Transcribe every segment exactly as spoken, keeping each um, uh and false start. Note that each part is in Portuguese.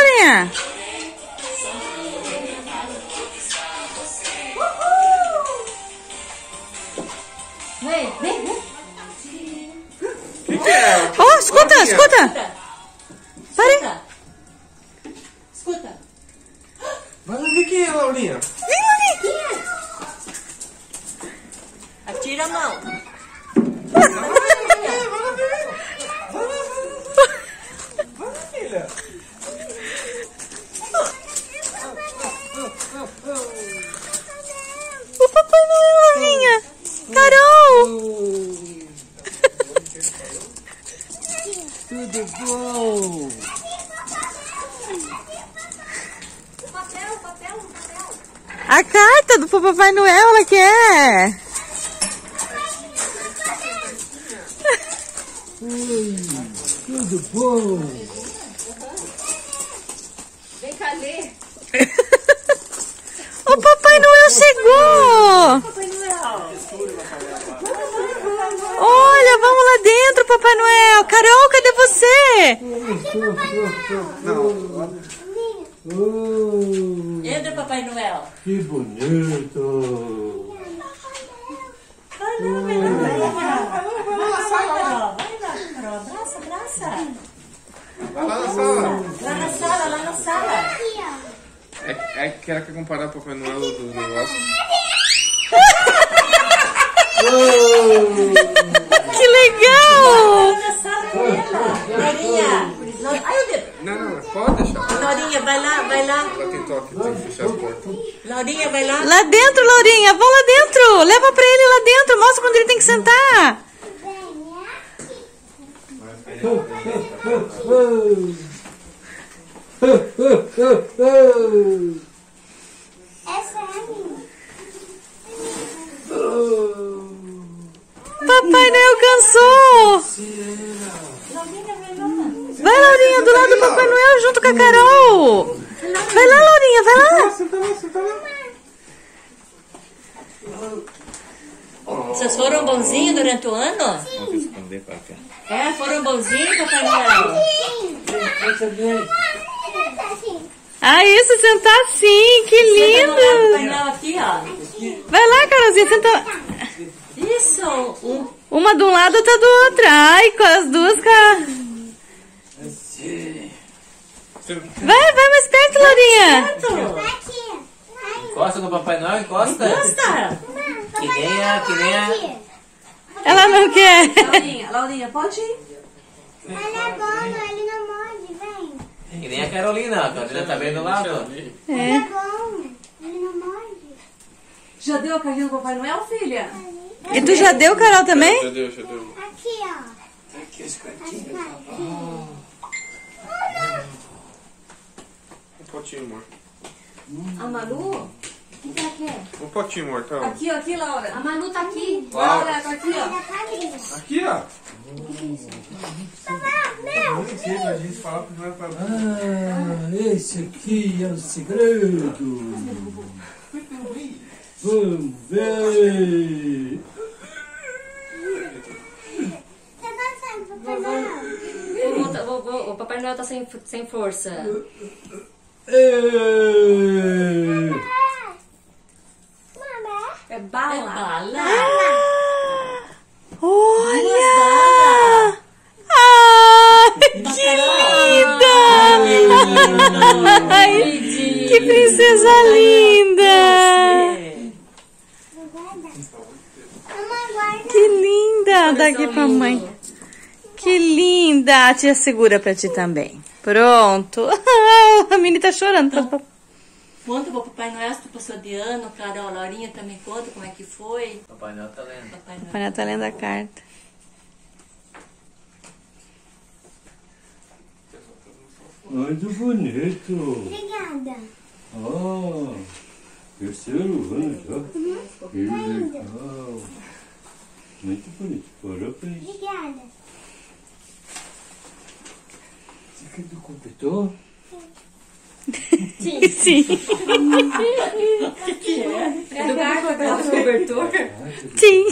Laurinha? Vem, vem, vem. Que que é? Oh, escuta, escuta. Pare. Escuta. Vai lá ver quem é, Laurinha. Vem, Laurinha. Atira a mão. Vai lá ver. Vai lá ver. Vai lá, filha. O Papai Noel, Laurinha. Carol. Tudo bom? Papel, papel, papel. A carta do Papai Noel, ela quer. Oi, tudo bom? Vem cá ler. O Papai Noel chegou. Papai Noel. Olha, vamos lá dentro, Papai Noel. Carol, cadê você? Oh, Entra, Papai Noel. que bonito! Vai lá, vai lá, vai lá. Vai lá na sala. Vai lá, Carol. Abraça, abraça. Vai lá na sala. Lá na sala, lá na sala. É, é que ela quer comparar o Papai Noel dos negócios. Que legal. Lá na sala com ela. Laurinha. Ai, meu Deus. Não, não, pode deixar. Laurinha, vai lá, vai lá. Ela tem toque, tem que fechar as portas. Laurinha, vai lá. Lá dentro, Laurinha. Vão lá dentro. Leva pra ele lá dentro. Mostra quando ele tem que sentar. Essa é a minha. Papai Noel cansou. Laurinha, vai lá. Vai, Laurinha, do lado do Papai Noel junto com a Carol. Vai lá, Laurinha, vai lá. Senta lá, senta lá. Vocês foram bonzinhos durante o ano? Vamos esconder pra cá. É, foram bonzinhos, Papai Noel? Ah, isso, sentar assim. Que Senta no lado do Papai lindo. Noel aqui, ó. Vai lá, Carolzinha, senta. Isso, um. Uma de um lado, outra do outro. Ai, com as duas, cara. Vai, vai mais perto, Laurinha. Certo. Encosta no Papai Noel, encosta. Gosta? Que nem a, que nem a... Ela não quer. Laurinha, Laurinha, pode ir? Ele é bom, ele não morde, vem. Que nem a Carolina. A Carolina tá bem do lado. Ele é bom, ele não morde. Já deu a carrinha do Papai Noel, filha? E tu já deu, Carol, também? Já deu, já deu. Aqui, ó. Aqui as As cartinhas. cartinhas. Um potinho, amor. A Manu? O que que ela quer? Um potinho, amor, tá? Aqui, ó, aqui, Laura. A Manu tá aqui. Laura. Laura, tá aqui, ó. Aqui, ó. Meu, Nem sei pra gente falar porque não é pra... Ah, esse aqui é o segredo. Vamos ver. você tá saindo, Papai Noel? O, o, o, o Papai Noel tá sem, sem força. Ei. Mamãe. É bala. É bala. Olha! Ai, que linda! Ai, que princesa linda! Mamãe, guarda. Que linda! Dá aqui pra mãe. Que linda! A tia segura pra ti também. Pronto. A Mini tá chorando. Conta pro Papai Noel se tu passou de ano, Carol, Laurinha também conta como é que foi. Papai Noel tá lendo. Papai Noel. Olha, tá lendo a carta. Muito bonito. Obrigada. Ah, terceiro ano já. Que legal. Muito bonito. Parabéns. Obrigada. Você quer do completou? Sim. Sim. O que que é? É do gato do cobertor. Sim.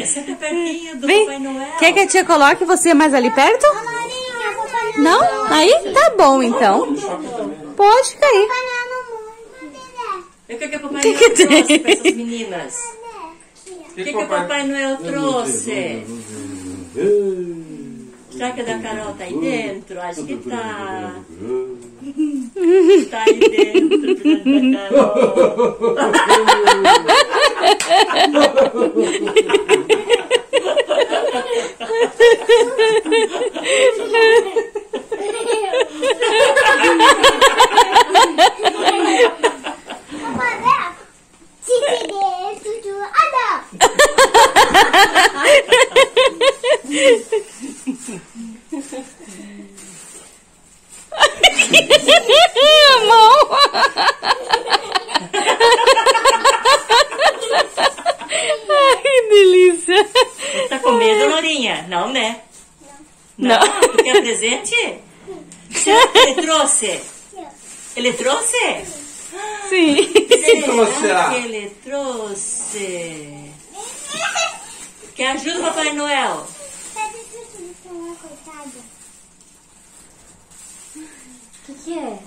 senta pertinho do Vem. Papai Noel. Quer que a tia coloque você mais ali perto? Marinha, Papai Noel. Não? Aí? Tá bom, então. Pode ficar aí. Papai Noel não morre. O que, que o Papai Que Noel que tem? trouxe pra essas meninas? O O que, que o Papai Noel trouxe? Será que a da Carol tá aí dentro? Acho que tá. Tá aí dentro, filha da Carol. A mão. Ai, que delícia. Tá com medo, Lourinha? Não, né? Não. Tu quer presente? Será que ele trouxe? Ele trouxe? Sim. trouxe, será? que ele trouxe? Quer ajuda, Papai Noel? O que, que é?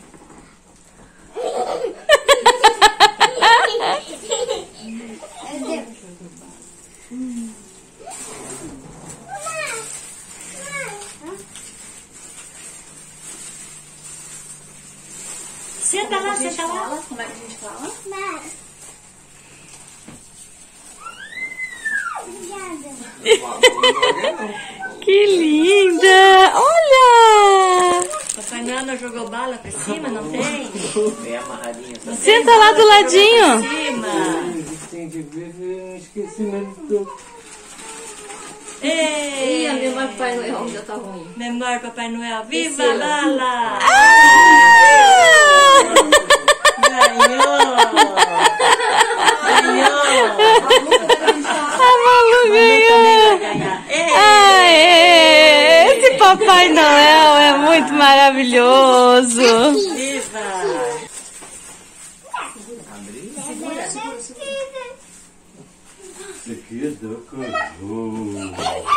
Senta lá, senta lá. Como é que a gente fala? Mas... Obrigada. Que linda. Olha. Papai Noel não jogou bala pra cima, não tem? Bem amarradinho. Tá? Senta lá do ladinho. Pra cima. Tem que ver, eu esqueci mesmo do... Ei, Ih, a memória do Papai Noel já tá ruim. memória Papai Noel. Viva Terceira. Lala! Ah! Ganhou! Ganhou! A Malu ganhou. Ganhar. Ei! Aê, esse Papai Noel é muito maravilhoso. Viva! Isso aqui é da Carol.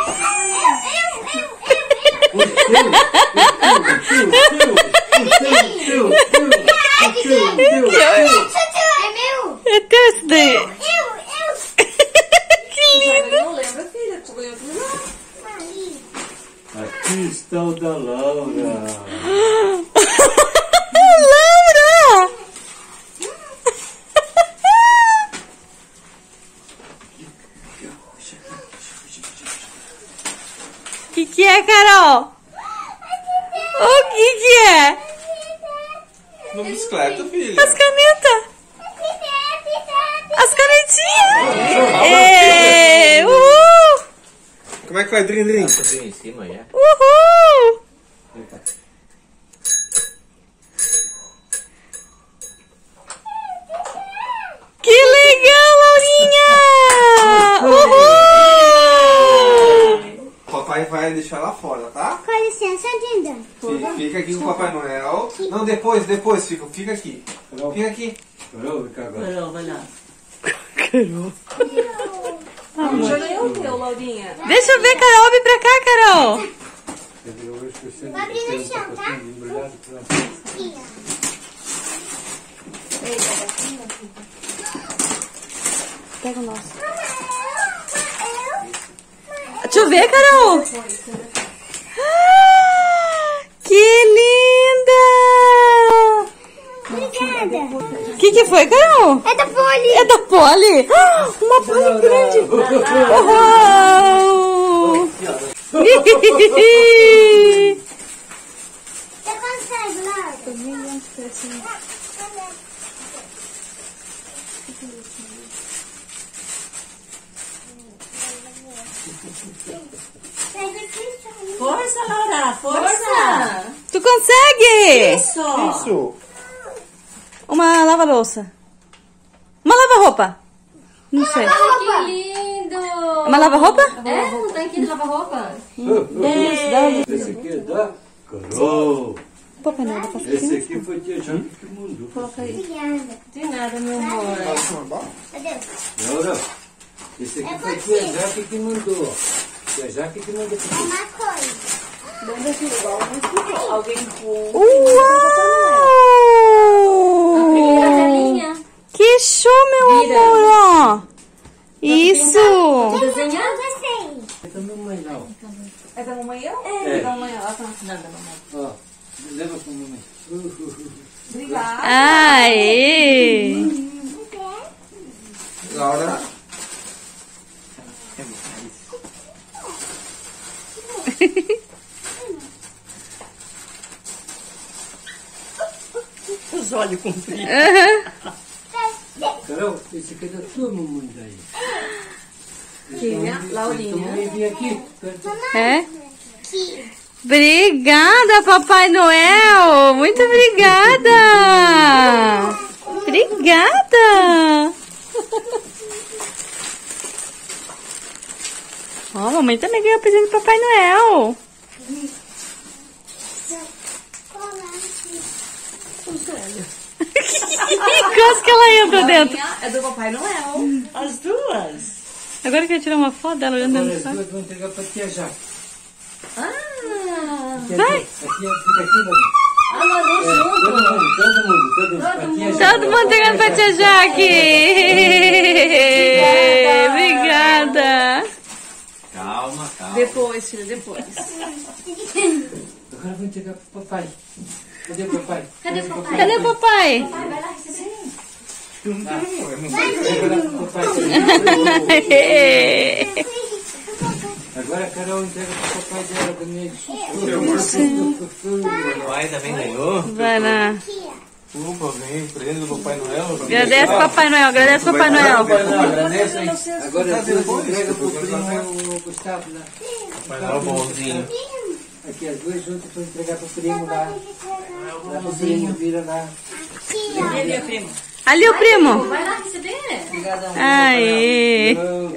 É meu! É teu esse daí. Eu, eu! Que lindo. Não lembra, filha? Tu ganhou aquilo lá? Maria. Aqui está o da Laura. Laura. O que que é, Carol? O que que é? Uma bicicleta, filha. As canetas. As canetinhas. Ê, uhul. Como é que vai, Drin Drin? Subiu em cima já. Uhul. Que legal, Laurinha. Uhul. Papai vai deixar lá fora, tá? Com licença, Dinda. Fi- Fica aqui com o Papai Noel. Não, depois, depois, fica, fica aqui. Fica aqui. Carol, vem cá agora. Carol, vai lá. Já ganhou o teu, Laurinha? Deixa eu ver, Carol. Vem pra cá, Carol. Eu esqueci Vai abrir no chão, tá? Obrigado pela... Aqui, ó. Pega o nosso. Deixa eu ver, Carol. Ah, que linda. Obrigada. O que que foi, Carol? É da Poli. É da Poli? Ah, uma Poli grande. Uau. Você consegue, Laura? Pega aqui, Charlie. Força, Laura, força! Tu consegue? Isso! Isso. Uma lava-louça. Uma lava-roupa. Não sei. Que lindo! Uma lava-roupa? É, um tanquinho de lavar-roupa. Esse aqui é da Carol. Papai Noel da Páscoa. Esse aqui foi tia Jane que mandou. Coloca aí. Obrigada. De nada, meu amor. Adeus. Laura, Esse aqui foi tia Jaque que mandou. Tia Jaque que mandou. É uma coisa. Alguém com... Uau! Que show, meu amor, ó! Isso! Desenhar? Eu gostei. É da mamãe lá, ó. É da mamãe eu? É. Da mamãe ela tá ensinando da mamãe. Ó, leva pra mamãe. Uh, uh, uh. Obrigada. Aê! Laura. Os olhos compridos. Carol, esse aqui é da tua mamãe daí. Quem é? Laurinha. Mamãe vem aqui. É? Obrigada, Papai Noel! Muito obrigada! Obrigada! Ó, a mamãe também ganhou presente do Papai Noel! Quase que ela entra dentro! É do Papai Noel. As duas. Agora eu quero tirar uma foto dela olhando Agora dentro as do saco. duas vão entregar pra tia Jaque. Ah, Vai! Aqui, fica aqui, Laura. ah nós vamos É, junto. todo mundo, todo mundo, todo mundo. Pra tia Jaque. Todo mundo entregando pra tia Jaque! Obrigada! Calma, calma. Depois, filha, depois. Agora vou entregar pro papai. Cadê o papai? Cadê o papai? Cadê o papai? Vai lá receber. Agora pro papai. Agora a Carol entrega pro papai dela também. O pai também ganhou. Vai lá. Opa, vem presente do Papai Noel. Agradece o Papai Noel, agradece o Papai Noel. Agradece, hein? Agora as duas entregam pro primo Gustavo lá. Papai Noel bonzinho. Aqui as duas juntas para entregar pro primo lá. Lá pro primo vira lá. Ele é primo. Ali o primo. Vai lá receber. Aê. Não.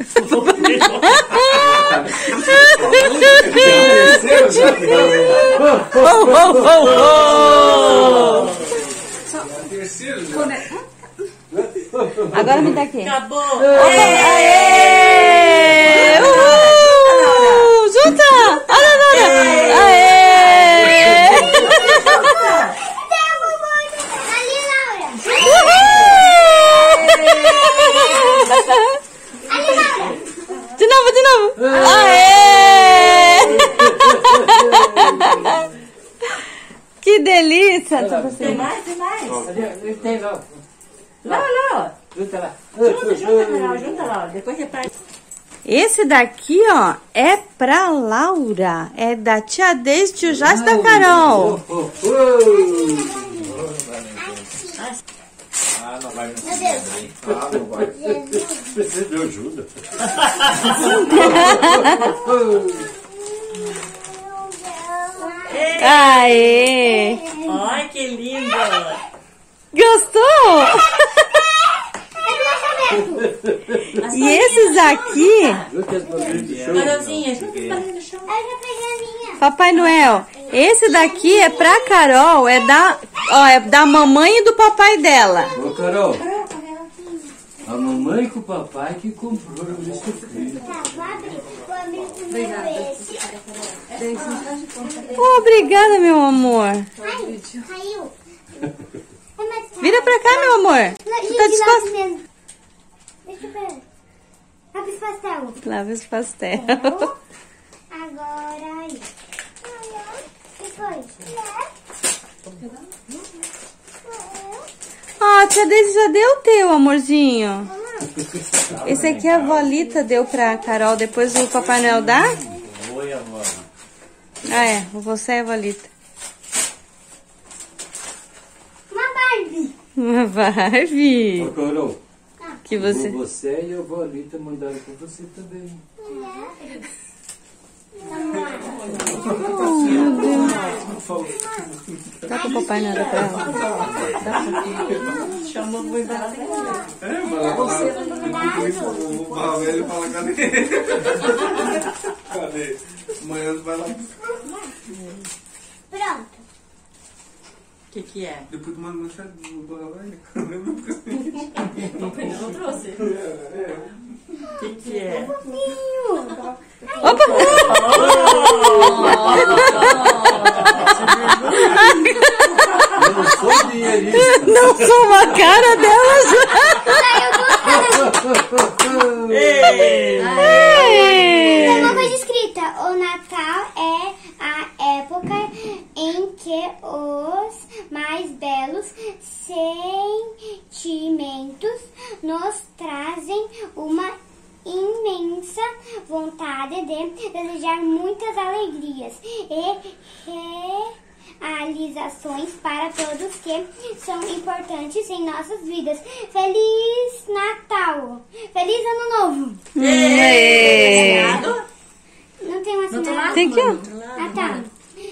Oh, oh, oh, oh. Agora me dá aqui. Acabou. Aê! Uhul! Junta! Olha, olha! Aê! Ali, Laura. Uhul! De novo, de novo! Aê! Que delícia! Tem mais, tem mais. Ali, tem lá. Lá, lá. Junta lá. Junta, junta, Carol, junta lá. Depois reparte. Esse daqui, ó, é pra Laura. É da tia Deise, tio Jás e da Carol. Oh, oh, oh. Ah, não vai me Ah, não vai. Você deu ajuda. Aê! Ai, que lindo. Gostou? E esses aqui, Junta as bolinhas de chão. Carolzinha, junta os barulhos no chão. Eu já peguei a minha. Papai Noel, esse daqui é pra Carol, é da, ó, é da mamãe e do papai dela. Ô, Carol. A mamãe com o papai que comprou isso aqui. Tá, vou abrir. Vou abrir primeiro esse. Obrigada, meu amor. Ai, caiu. É mais caro. Vira pra cá, meu amor. Tu tá Gente, lá disposto? mesmo. Deixa eu ver. Lápis pastel. Lava esse pastel. Agora aí. Depois. Ó, a tia Deise já deu o teu, amorzinho. Esse aqui a avó Lita deu pra Carol, depois o Papai Noel dá? Oi, avó. Ah, é, você é a avó Lita. Uma Barbie. Uma Barbie. Ô, Carol. Que você... Você e a avó Lita mandaram pra você também. Dá pro Papai Noel, dá pra ela. Chamou muito barato. É, vai lá, vai lá. O barro velho fala, cadê? Cadê? Amanhã vai lá. Pronto. O que que é? Depois tu manda mensagem no Balabai. Papai Noel trouxe. O que que é? Opa! Não sou dinheirista. Não sou uma cara delas. Tem uma coisa escrita. O Natal é a época em que os mais belos sentimentos nos trazem uma imensa vontade de desejar muitas alegrias e realizações para todos que são importantes em nossas vidas. Feliz Natal! Feliz Ano Novo! É. Assinado? Não tem um assinado? Tem que, ó. Ah, tá.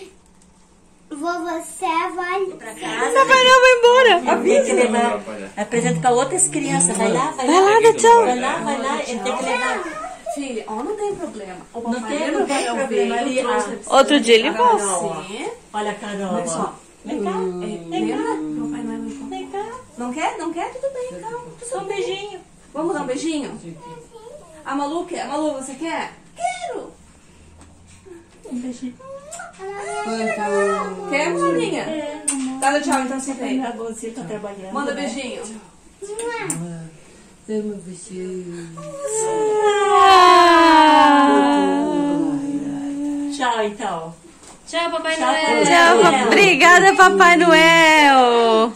Vovô Cé vai... Pra casa. Papai Noel vai embora. Tem que levar. Apresenta pra outras crianças. Vai lá, vai lá. Vai lá, dá tchau. Vai lá, vai lá. Ele tem que levar. Filha, ó, não tem problema. O Não papai tem, lembra não tem quando eu problema. veio, Ali, eu trouxe ah, pra Outro dia ele você. volta. Sim. Olha a Carol. Olha só. Vem cá. Vem cá. Papai Noel vai embora. Vem cá. Não quer? Não quer? Tudo bem, calma. Só um beijinho. Vamos dar um beijinho? A Malu quer? A Malu, você quer? Quero. Um beijinho. Quer, Malulinha? Tá, dá tchau então, senta aí. A bolsinha tá trabalhando. Manda né? beijinho. Amo você. Tchau, então. Tchau, Papai Tchau, Noel. Tchau, pa- obrigada, Papai Noel.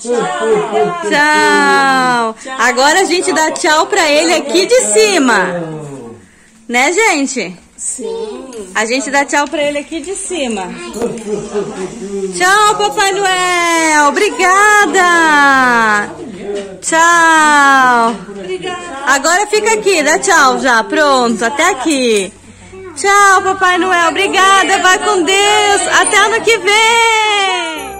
Tchau. Agora a gente dá tchau pra ele aqui de cima. Né, gente? Sim. A gente dá tchau pra ele aqui de cima. Tchau, Papai Noel. Obrigada. Tchau. Agora fica aqui, dá tchau já. Pronto, até aqui. Tchau, Papai Noel. Obrigada. Vai com Deus. Até ano que vem.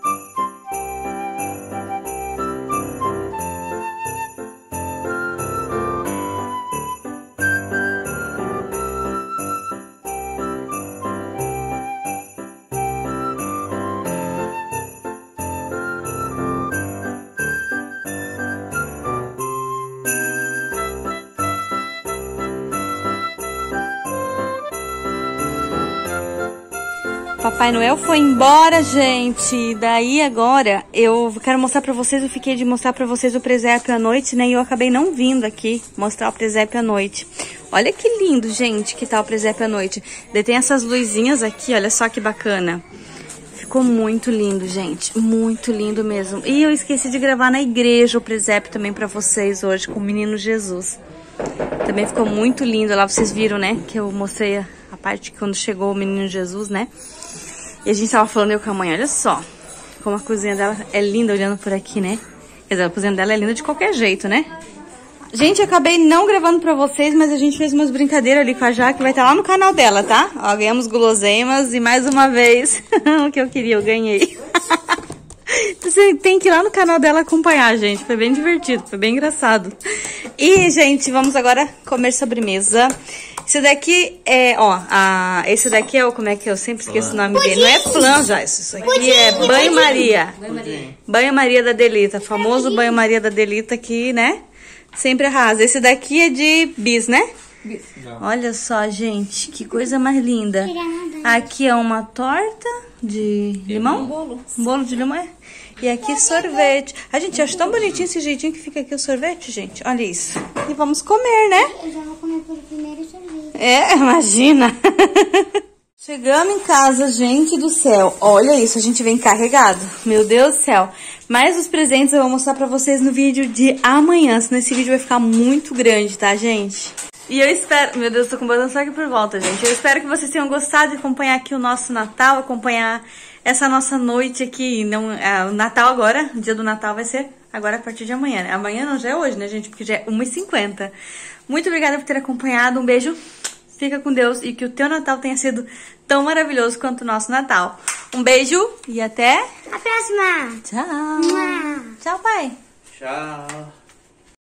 Papai Noel foi embora, gente. Daí agora eu quero mostrar pra vocês, eu fiquei de mostrar pra vocês o presépio à noite, né? E eu acabei não vindo aqui mostrar o presépio à noite. Olha que lindo, gente, que tá o presépio à noite. Daí tem essas luzinhas aqui, olha só que bacana. Ficou muito lindo, gente. Muito lindo mesmo. E eu esqueci de gravar na igreja o presépio também pra vocês hoje, com o menino Jesus. Também ficou muito lindo lá, vocês viram, né? Que eu mostrei a, a parte que quando chegou o menino Jesus, né? E a gente tava falando eu com a mãe, olha só, como a cozinha dela é linda olhando por aqui, né? Quer dizer, a cozinha dela é linda de qualquer jeito, né? Gente, eu acabei não gravando pra vocês, mas a gente fez umas brincadeiras ali com a Jaque, vai estar lá no canal dela, tá? Ó, ganhamos guloseimas e mais uma vez o que eu queria, eu ganhei. Você tem que ir lá no canal dela acompanhar, gente. Foi bem divertido, foi bem engraçado. E, gente, vamos agora comer sobremesa. Esse daqui é, ó, a, esse daqui é o, como é que eu sempre esqueço o nome dele? Não é flan, já, isso aqui é banho-maria. Banho-maria da Delita, famoso banho-maria da Delita que, né, sempre arrasa. Esse daqui é de bis, né? Bis. Olha só, gente, que coisa mais linda. Aqui é uma torta de limão. Um bolo. Um bolo de limão, é? E aqui sorvete. A gente acha tão bonitinho esse jeitinho que fica aqui o sorvete, gente. Olha isso. E vamos comer, né? Eu já vou comer pelo primeiro sorvete. É, imagina. Chegamos em casa, gente do céu. Olha isso, a gente vem carregado. Meu Deus do céu. Mas os presentes eu vou mostrar pra vocês no vídeo de amanhã. Senão esse vídeo vai ficar muito grande, tá, gente? E eu espero... Meu Deus, tô com botão só aqui por volta, gente. Eu espero que vocês tenham gostado de acompanhar aqui o nosso Natal, acompanhar essa nossa noite aqui. Não, é, o Natal agora, o dia do Natal vai ser agora a partir de amanhã, né? Amanhã não, já é hoje, né, gente? Porque já é uma e cinquenta. Muito obrigada por ter acompanhado. Um beijo. Fica com Deus e que o teu Natal tenha sido tão maravilhoso quanto o nosso Natal. Um beijo e até A próxima! tchau. Mua. Tchau, pai. Tchau.